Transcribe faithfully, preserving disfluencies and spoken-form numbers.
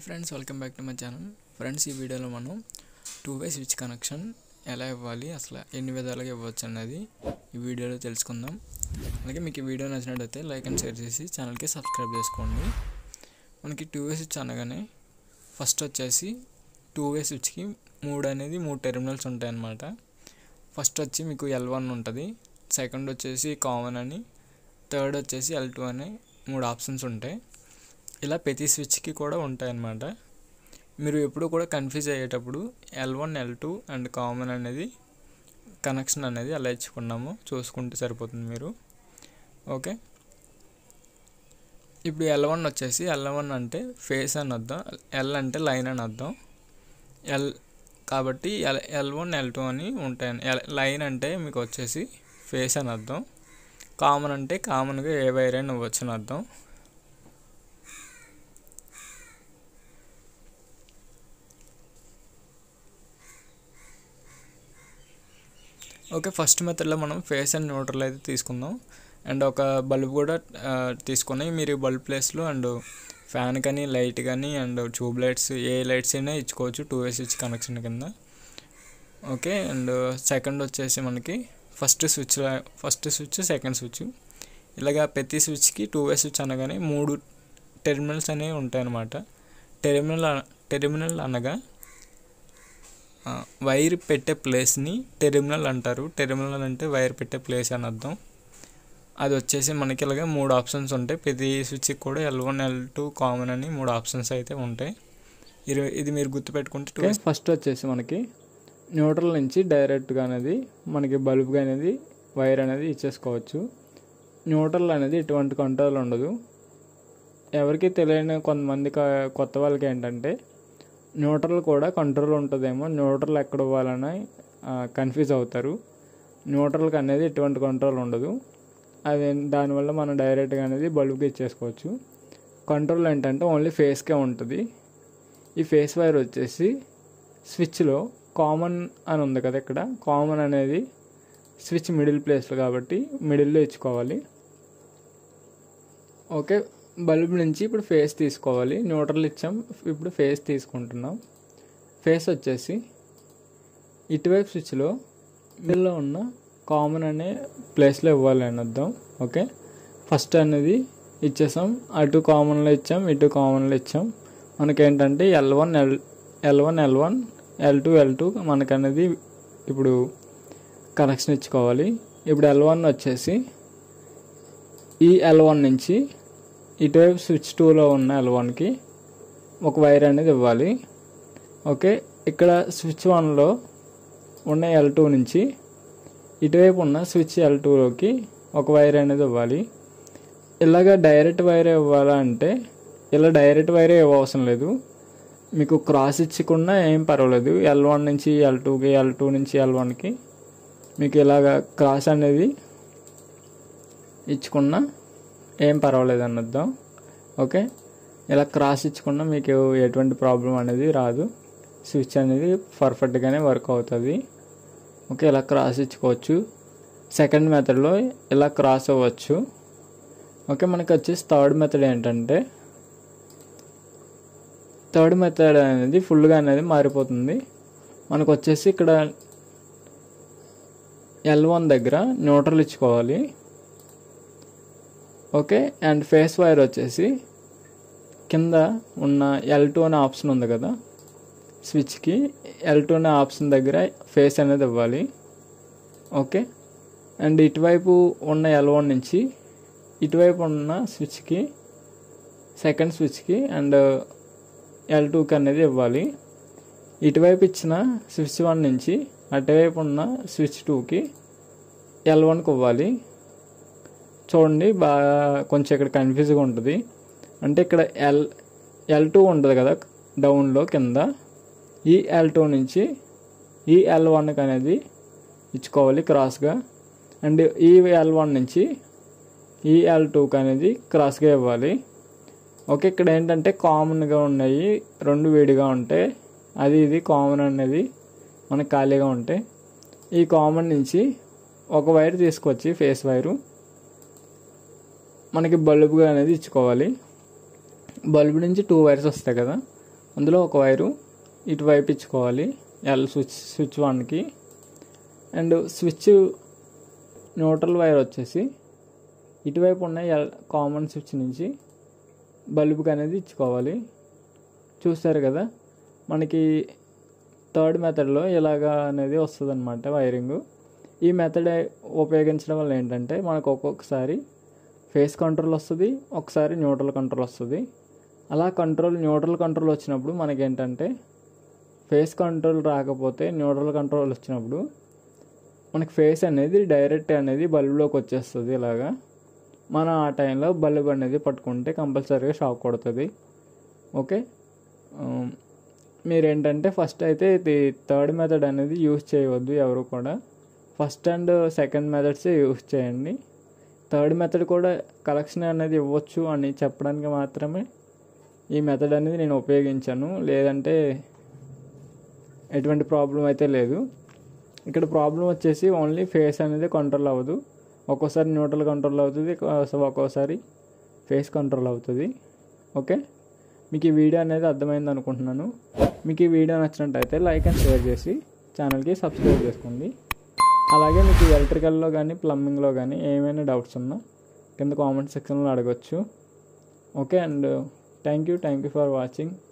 Friends, welcome back to my channel. Friends, ఈ వీడియోలో మనం టూ వే స్విచ్ కనెక్షన్ ఎలా ఇవ్వాలి, అసలు ఎన్ని విధాలుగా ఇవ్వచ్చు అన్నది ఈ వీడియోలో తెలుసుకుందాం. అలాగే మీకు ఈ వీడియో నచ్చినట్లయితే లైక్ అండ్ షేర్ చేసి ఛానల్కి సబ్స్క్రైబ్ చేసుకోండి. మనకి టూ వే స్విచ్ అనగానే ఫస్ట్ వచ్చేసి టూ వే స్విచ్కి మూడు అనేది మూడు టెర్మినల్స్ ఉంటాయి అన్నమాట. ఫస్ట్ వచ్చి మీకు ఎల్ వన్ ఉంటుంది, సెకండ్ వచ్చేసి కామన్ అని, థర్డ్ వచ్చేసి ఎల్ టూ అని మూడు ఆప్షన్స్ ఉంటాయి. ఇలా ప్రతి స్విచ్కి కూడా ఉంటాయన్నమాట. మీరు ఎప్పుడు కూడా కన్ఫ్యూజ్ అయ్యేటప్పుడు L one L two and common అనేది కనెక్షన్ అనేది అలా ఇచ్చుకున్నాము చూసుకుంటే సరిపోతుంది మీరు. ఓకే, ఇప్పుడు ఎల్ వన్ వచ్చేసి ఎల్ వన్ అంటే ఫేస్ అని అర్థం, ఎల్ అంటే లైన్ అని అర్థం. ఎల్ కాబట్టి L L one L two అని ఉంటాయి. లైన్ అంటే మీకు వచ్చేసి ఫేస్ అని అర్థం, కామన్ అంటే కామన్గా ఏ వైర్ అయినా ఇవ్వచ్చు అని అర్థం. ఓకే, ఫస్ట్ మెథడ్లో మనం ఫేస్ అండ్ న్యూట్రల్ అయితే తీసుకుందాం. అండ్ ఒక బల్బ్ కూడా తీసుకుని మీరు బల్బ్ ప్లేస్లో అండ్ ఫ్యాన్ కానీ లైట్ కానీ అండ్ ట్యూబ్ లైట్స్ ఏ లైట్స్ అయినా ఇచ్చుకోవచ్చు టూ వే స్విచ్ కనెక్షన్ కింద. ఓకే, అండ్ సెకండ్ వచ్చేసి మనకి first switch first switch second switch ఇలాగా ప్రతి స్విచ్కి టూ వే స్విచ్ అనగానే మూడు టెర్మినల్స్ అనేవి ఉంటాయన్నమాట. టెర్మినల్ టెర్మినల్ అనగా వైర్ పెట్టే ప్లేస్ని టెర్మినల్ అంటారు. టెర్మినల్ అంటే వైర్ పెట్టే ప్లేస్ అని అర్థం. అది వచ్చేసి మనకి ఇలాగే మూడు ఆప్షన్స్ ఉంటాయి. ప్రతి స్విచ్కి కూడా L one L two common అని మూడు ఆప్షన్స్ అయితే ఉంటాయి. ఇది ఇది మీరు గుర్తుపెట్టుకుంటే ఫస్ట్ వచ్చేసి మనకి న్యూట్రల్ నుంచి డైరెక్ట్గా అనేది మనకి బల్బ్గా అనేది వైర్ అనేది ఇచ్చేసుకోవచ్చు. న్యూట్రల్ అనేది ఎటువంటి కంట్రోల్ ఉండదు. ఎవరికి తెలియని కొంతమంది కొత్త వాళ్ళకి ఏంటంటే న్యూట్రల్ కూడా కంట్రోల్ ఉంటుందేమో, న్యూట్రల్ ఎక్కడ ఇవ్వాలని కన్ఫ్యూజ్ అవుతారు. న్యూట్రల్కి అనేది ఎటువంటి కంట్రోల్ ఉండదు. అది దానివల్ల మనం డైరెక్ట్గా అనేది బల్బ్కి ఇచ్చేసుకోవచ్చు. కంట్రోల్ ఏంటంటే ఓన్లీ ఫేస్కే ఉంటుంది. ఈ ఫేస్ వైర్ వచ్చేసి స్విచ్లో కామన్ అని ఉంది కదా, ఇక్కడ కామన్ అనేది స్విచ్ మిడిల్ ప్లేస్లో కాబట్టి మిడిల్లో ఇచ్చుకోవాలి. ఓకే, బల్బ్ నుంచి ఇప్పుడు ఫేస్ తీసుకోవాలి. న్యూట్రల్ ఇచ్చాం, ఇప్పుడు ఫేస్ తీసుకుంటున్నాం. ఫేస్ వచ్చేసి ఇటువైపు స్విచ్లో మిడిల్లో ఉన్న కామన్ అనే ప్లేస్లో ఇవ్వాలి అని అర్థం. ఓకే, ఫస్ట్ అనేది ఇచ్చేసాం, అటు కామన్లో ఇచ్చాం, ఇటు కామన్లో ఇచ్చాం. మనకేంటంటే L one L L one L one L two L two మనకనేది ఇప్పుడు కనెక్షన్ ఇచ్చుకోవాలి. ఇప్పుడు ఎల్ వన్ వచ్చేసి ఈ ఎల్ వన్ నుంచి ఇటువైపు స్విచ్ టూలో ఉన్న ఎల్ వన్కి ఒక వైర్ అనేది ఇవ్వాలి. ఓకే, ఇక్కడ స్విచ్ వన్లో ఉన్న ఎల్ టూ నుంచి ఇటువైపు ఉన్న స్విచ్ ఎల్ టూలోకి ఒక వైర్ అనేది ఇవ్వాలి. ఇలాగ డైరెక్ట్ వైరే ఇవ్వాలా అంటే ఇలా డైరెక్ట్ వైరే ఇవ్వవసరం లేదు. మీకు క్రాస్ ఇచ్చకుండా ఏం పర్వాలేదు. ఎల్ వన్ నుంచి ఎల్ టూకి ఎల్ టూ నుంచి ఎల్ వన్కి మీకు ఇలాగ క్రాస్ అనేది ఇచ్చుకున్నా ఏం పర్వాలేదు అన్నద్దాం. ఓకే, ఇలా క్రాస్ ఇచ్చుకున్నా మీకు ఎటువంటి ప్రాబ్లం అనేది రాదు. స్విచ్ అనేది పర్ఫెక్ట్గానే వర్క్ అవుతుంది. ఓకే, ఇలా క్రాస్ ఇచ్చుకోవచ్చు. సెకండ్ మెథడ్లో ఇలా క్రాస్ అవ్వచ్చు. ఓకే, మనకి వచ్చేసి థర్డ్ మెథడ్ ఏంటంటే థర్డ్ మెథడ్ అనేది ఫుల్గా అనేది మారిపోతుంది. మనకు వచ్చేసి ఇక్కడ ఎల్ వన్ దగ్గర న్యూట్రల్ ఇచ్చుకోవాలి. ఓకే, అండ్ ఫేస్ వైర్ వచ్చేసి కింద ఉన్న ఎల్ టూ అనే ఆప్షన్ ఉంది కదా స్విచ్కి, ఎల్ టూ అనే ఆప్షన్ దగ్గర ఫేస్ అనేది ఇవ్వాలి. ఓకే, అండ్ ఇటువైపు ఉన్న ఎల్ వన్ నుంచి ఇటువైపు ఉన్న స్విచ్కి సెకండ్ స్విచ్కి అండ్ ఎల్ టూకి అనేది ఇవ్వాలి. ఇటువైపు ఇచ్చిన స్విచ్ వన్ నుంచి అటువైపు ఉన్న స్విచ్ టూకి ఎల్ వన్కి ఇవ్వాలి. చూడండి, బాగా కొంచెం ఇక్కడ కన్ఫ్యూజ్గా ఉంటుంది. అంటే ఇక్కడ ఎల్ ఎల్ టూ ఉంటుంది కదా డౌన్లో కింద, ఈ ఎల్ టూ నుంచి ఈ ఎల్ వన్కి అనేది ఇచ్చుకోవాలి క్రాస్గా. అండ్ ఈ ఎల్ వన్ నుంచి ఈ ఎల్ టూకి అనేది క్రాస్గా ఇవ్వాలి. ఓకే, ఇక్కడ ఏంటంటే కామన్గా ఉన్నాయి, రెండు వేడిగా ఉంటాయి. అది ఇది కామన్ అనేది మనకు ఖాళీగా ఉంటాయి. ఈ కామన్ నుంచి ఒక వైర్ తీసుకొచ్చి ఫేస్ వైరు మనకి బల్బుగా అనేది ఇచ్చుకోవాలి. బల్బు నుంచి టూ వైర్స్ వస్తాయి కదా, అందులో ఒక వైరు ఇటువైపు ఇచ్చుకోవాలి ఎల్ స్విచ్ స్విచ్ వన్కి. అండ్ స్విచ్ న్యూట్రల్ వైర్ వచ్చేసి ఇటువైపు ఉన్న ఎల్ కామన్ స్విచ్ నుంచి బల్బుకి అనేది ఇచ్చుకోవాలి. చూస్తారు కదా మనకి థర్డ్ మెథడ్లో ఇలాగా అనేది వస్తుంది అనమాట వైరింగ్. ఈ మెథడ్ ఉపయోగించడం వల్ల ఏంటంటే మనకు ఒక్కొక్కసారి ఫేస్ కంట్రోల్ వస్తుంది, ఒకసారి న్యూట్రల్ కంట్రోల్ వస్తుంది. అలా కంట్రోల్ న్యూట్రల్ కంట్రోల్ వచ్చినప్పుడు మనకేంటంటే ఫేస్ కంట్రోల్ రాకపోతే న్యూట్రల్ కంట్రోల్ వచ్చినప్పుడు మనకి ఫేస్ అనేది డైరెక్ట్ అనేది బల్బులోకి వచ్చేస్తుంది. ఇలాగా మనం ఆ టైంలో బల్బ్ అనేది పట్టుకుంటే కంపల్సరీగా షాక్ కొడుతుంది. ఓకే, మీరేంటంటే ఫస్ట్ అయితే ఇది థర్డ్ మెథడ్ అనేది యూజ్ చేయవద్దు ఎవరు కూడా. ఫస్ట్ అండ్ సెకండ్ మెథడ్సే యూజ్ చేయండి. థర్డ్ మెథడ్ కూడా కలెక్షన్ అనేది ఇవ్వచ్చు అని చెప్పడానికి మాత్రమే ఈ మెథడ్ అనేది నేను ఉపయోగించాను. లేదంటే ఎటువంటి ప్రాబ్లం అయితే లేదు. ఇక్కడ ప్రాబ్లం వచ్చేసి ఓన్లీ ఫేస్ అనేది కంట్రోల్ అవ్వదు. ఒక్కోసారి న్యూట్రల్ కంట్రోల్ అవుతుంది, ఒక్కోసారి ఫేస్ కంట్రోల్ అవుతుంది. ఓకే, మీకు ఈ వీడియో అనేది అర్థమైంది అనుకుంటున్నాను. మీకు ఈ వీడియో నచ్చినట్టయితే లైక్ అండ్ షేర్ చేసి ఛానల్కి సబ్స్క్రైబ్ చేసుకోండి. అలాగే మీకు ఎలక్ట్రికల్లో కానీ ప్లంబింగ్లో కానీ ఏమైనా డౌట్స్ ఉన్నా కింద కామెంట్ సెక్షన్లో అడగచ్చు. Okay, and thank you thank you for watching.